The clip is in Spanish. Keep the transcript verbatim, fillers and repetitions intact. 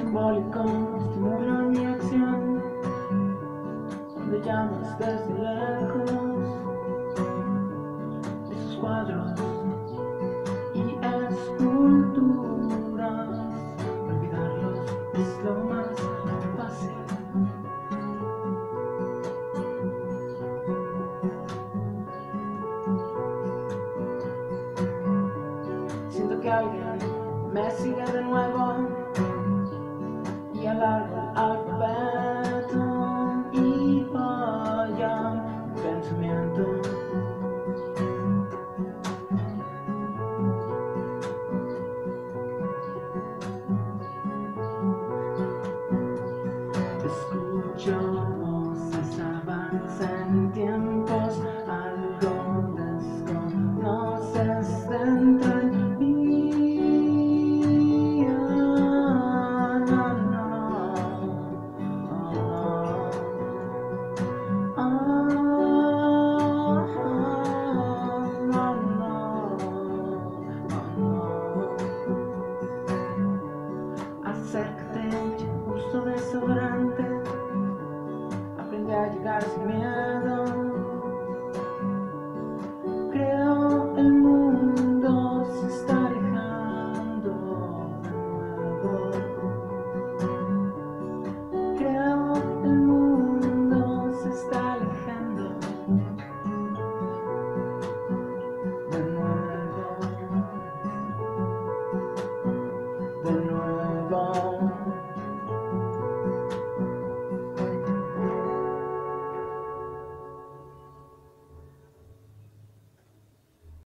simbólico estimula mi acción, donde llamas desde lejos esos cuadros y esculturas. Olvidarlos es lo más fácil. Siento que alguien me sigue de nuevo y alargo el alfabeto y falla un pensamiento. Escucho voces, avanza en tiempos, algo desconoces dentro de mí. No, no, oh, oh, no, no, oh, acércate, uso desodorante, aprende a llegar sin miedo.